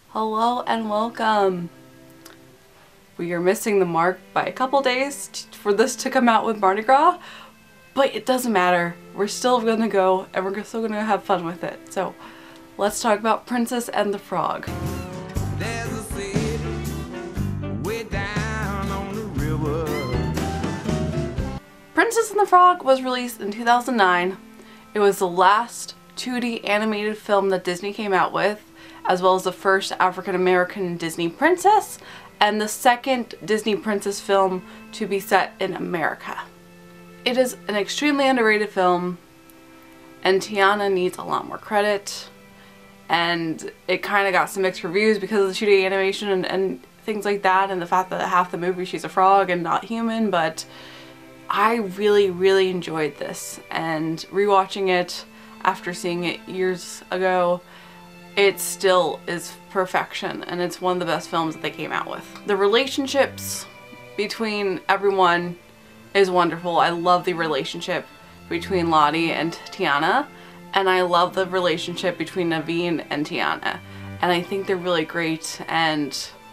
Hello and welcome. We are missing the mark by a couple days for this to come out with Mardi Gras, but it doesn't matter. We're still gonna go and we're still gonna have fun with it. So let's talk about Princess and the Frog. There's a city way down on the river. Princess and the Frog was released in 2009. It was the last 2D animated film that Disney came out with, as well as the first African-American Disney princess and the second Disney princess film to be set in America. It is an extremely underrated film, and Tiana needs a lot more credit, and it kind of got some mixed reviews because of the 2D animation and things like that, and the fact that half the movie she's a frog and not human. But I really enjoyed this, and rewatching it after seeing it years ago, it still is perfection, and it's one of the best films that they came out with. The relationships between everyone is wonderful. I love the relationship between Lottie and Tiana, and I love the relationship between Naveen and Tiana, and I think they're really great. And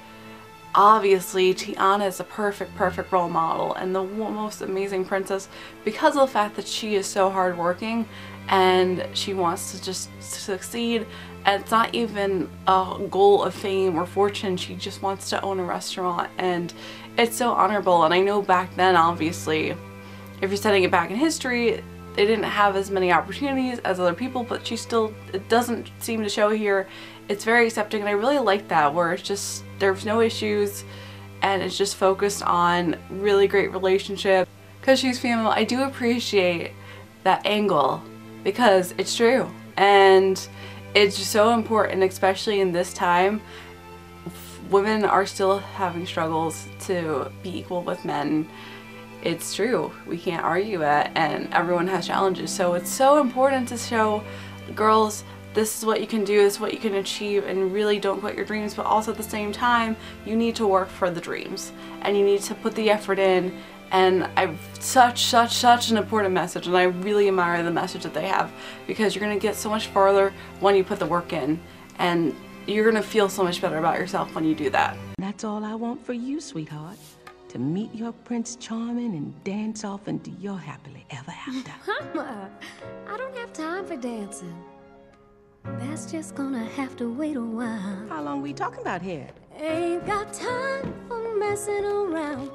obviously Tiana is a perfect role model and the most amazing princess because of the fact that she is so hardworking and she wants to just succeed, and it's not even a goal of fame or fortune. She just wants to own a restaurant, and it's so honorable. And I know back then, obviously, if you're setting it back in history, they didn't have as many opportunities as other people, but she still, it doesn't seem to show here. It's very accepting, and I really like that, where it's just, there's no issues and it's just focused on really great relationship. Because she's female, I do appreciate that angle because it's true, and it's so important, especially in this time. Women are still having struggles to be equal with men. It's true, we can't argue it, and everyone has challenges, so it's so important to show girls this is what you can do, this is what you can achieve, and really don't quit your dreams. But also at the same time, you need to work for the dreams and you need to put the effort in. And I've such an important message, and I really admire the message that they have, because you're gonna get so much farther when you put the work in, and you're gonna feel so much better about yourself when you do that. That's all I want for you, sweetheart. To meet your Prince Charming and dance off into your happily ever after. Mama, I don't have time for dancing. That's just gonna have to wait a while. How long we talking about here? Ain't got time for messing around,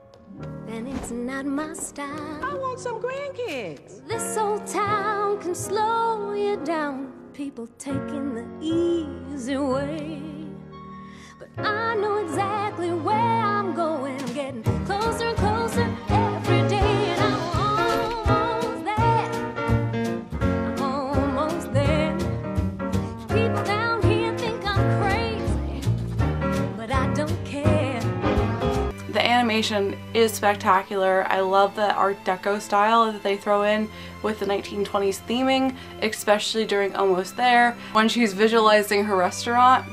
and it's not my style. I want some grandkids. This old town can slow you down, people taking the easy way. But I know exactly where I'm going. I'm getting closer and closer every day, and I'm almost there. I'm almost there. People down here think I'm crazy, but I don't care. The animation is spectacular. I love the Art Deco style that they throw in with the 1920s theming, especially during Almost There when she's visualizing her restaurant.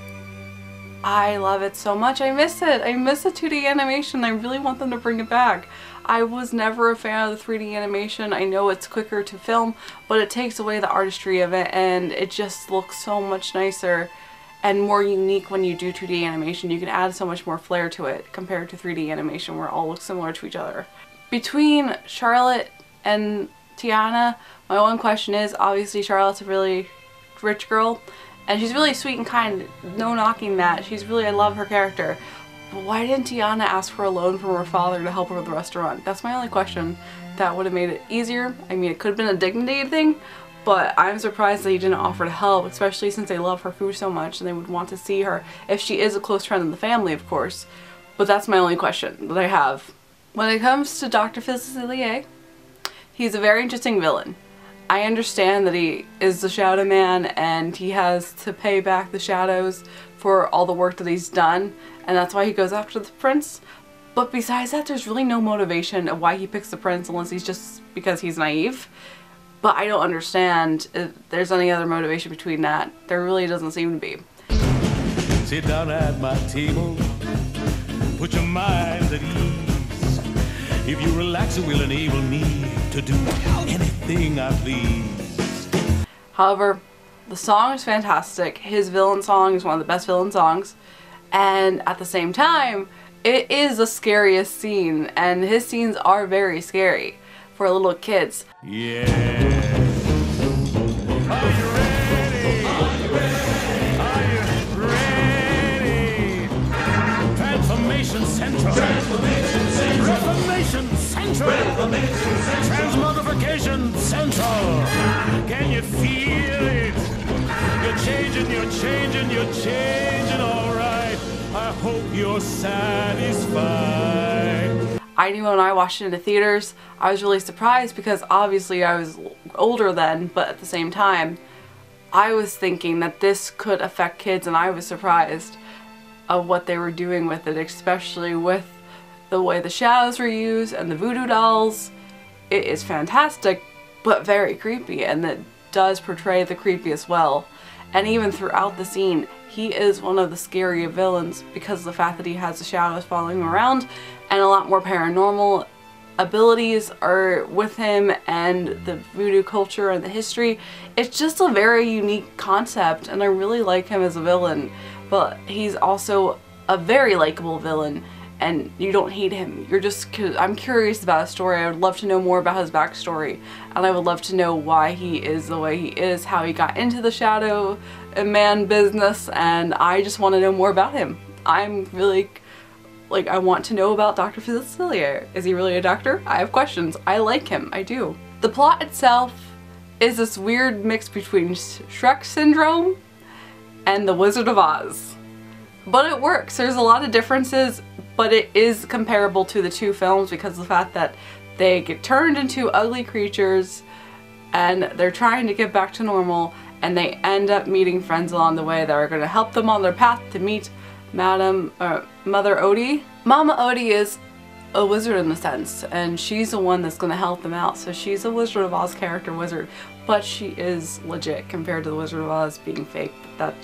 I love it so much. I miss it. I miss the 2D animation. I really want them to bring it back. I was never a fan of the 3D animation. I know it's quicker to film, but it takes away the artistry of it, and it just looks so much nicer and more unique when you do 2D animation. You can add so much more flair to it compared to 3D animation where it all looks similar to each other. Between Charlotte and Tiana, my one question is, obviously Charlotte's a really rich girl, and she's really sweet and kind, no knocking that. She's really, I love her character. But why didn't Tiana ask for a loan from her father to help her with the restaurant? That's my only question. That would have made it easier. I mean, it could have been a dignity thing, but I'm surprised that he didn't offer to help, especially since they love her food so much and they would want to see her, if she is a close friend of the family, of course. But that's my only question that I have. When it comes to Dr. Facilier, he's a very interesting villain. I understand that he is the Shadow Man and he has to pay back the shadows for all the work that he's done, and that's why he goes after the prince. But besides that, there's really no motivation of why he picks the prince unless he's just because he's naive. But I don't understand if there's any other motivation between that. There really doesn't seem to be. Sit down at my table, put your mind at ease. If you relax, it will enable me to do anything I please. However, The song is fantastic. His villain song is one of the best villain songs. And at the same time, it is the scariest scene, and his scenes are very scary for little kids. Yeah. Are you ready? Are you ready? Transformation Central. Transformation Central. Reformation Central. Reformation Central. Transmogrification Central. Can you feel it? You're changing, you're changing, you're changing, all right. I hope you're satisfied. I knew when I watched it in the theaters, I was really surprised because obviously I was older then, but at the same time, I was thinking that this could affect kids, and I was surprised of what they were doing with it, especially with the way the shadows were used and the voodoo dolls. It is fantastic, but very creepy, and it does portray the creepy as well. And even throughout the scene, he is one of the scarier villains because of the fact that he has the shadows following him around, and a lot more paranormal abilities are with him, and the voodoo culture and the history. It's just a very unique concept, and I really like him as a villain, but he's also a very likable villain, and you don't hate him. You're just, I'm curious about his story. I would love to know more about his backstory, and I would love to know why he is the way he is, how he got into the Shadow Man business, and I just want to know more about him. I'm really, like, I want to know about Dr. Facilier. Is he really a doctor? I have questions. I like him. I do. The plot itself is this weird mix between Shrek Syndrome and The Wizard of Oz. But it works. There's a lot of differences, but it is comparable to the two films because of the fact that they get turned into ugly creatures and they're trying to get back to normal, and they end up meeting friends along the way that are going to help them on their path to meet Mother Odie. Mama Odie is a wizard in a sense, and she's the one that's going to help them out. So she's a Wizard of Oz character wizard, but she is legit compared to the Wizard of Oz being fake.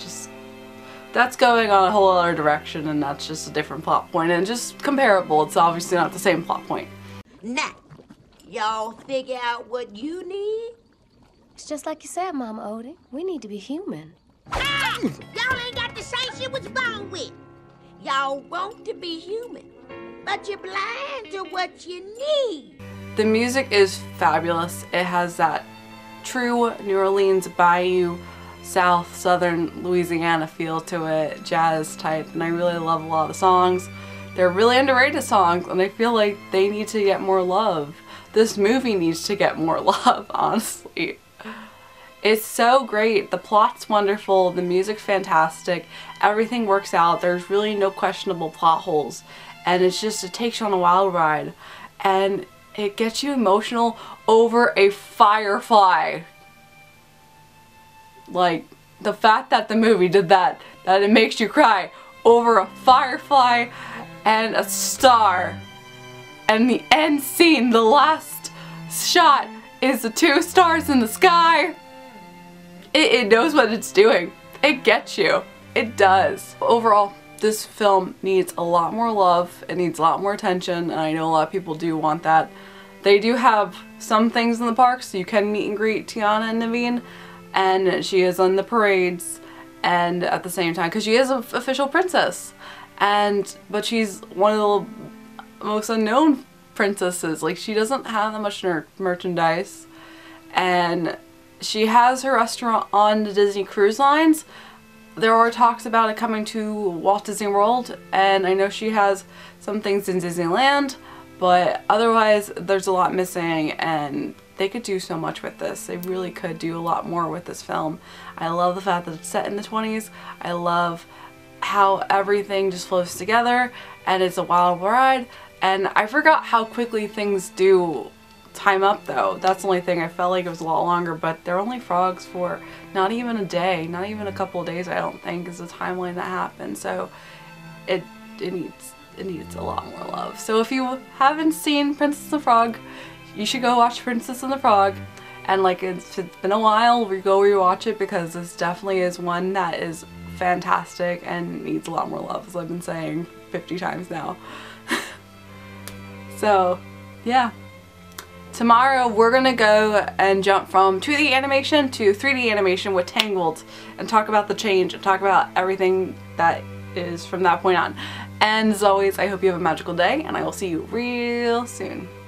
That's going on a whole other direction, and that's just a different plot point, and just comparable. It's obviously not the same plot point. Now, y'all figure out what you need? It's just like you said, Mama Odie. We need to be human. Ah! Y'all ain't got the same shit what's wrong with. Y'all want to be human, but you're blind to what you need. The music is fabulous. It has that true New Orleans Bayou, South Southern Louisiana feel to it, jazz type, and I really love a lot of the songs. They're really underrated songs, and I feel like they need to get more love. This movie needs to get more love, honestly. It's so great. The plot's wonderful, the music's fantastic, everything works out. There's really no questionable plot holes, and it takes you on a wild ride, and it gets you emotional over a firefly. Like, the fact that the movie did that it makes you cry over a firefly and a star. And the end scene, the last shot, is the two stars in the sky. It knows what it's doing. It gets you. It does. Overall, this film needs a lot more love. It needs a lot more attention, and I know a lot of people do want that. They do have some things in the park, so you can meet and greet Tiana and Naveen, and she is on the parades, and at the same time, because she is an official princess, but she's one of the most unknown princesses. Like, she doesn't have that much merchandise, and she has her restaurant on the Disney Cruise Lines. There are talks about it coming to Walt Disney World, and I know she has some things in Disneyland, but otherwise there's a lot missing, and they could do so much with this. They really could do a lot more with this film. I love the fact that it's set in the 20s. I love how everything just flows together, and it's a wild ride, and I forgot how quickly things do time up though. That's the only thing. I felt like it was a lot longer, but they're only frogs for not even a day, not even a couple of days, I don't think, is the timeline that happened. So it needs a lot more love. So if you haven't seen Princess and the Frog, you should go watch Princess and the Frog. And like, it's been a while, go rewatch it, because this definitely is one that is fantastic and needs a lot more love, as I've been saying 50 times now. So yeah. Tomorrow we're gonna go and jump from 2D animation to 3D animation with Tangled and talk about the change and talk about everything that is from that point on. And as always, I hope you have a magical day and I will see you real soon.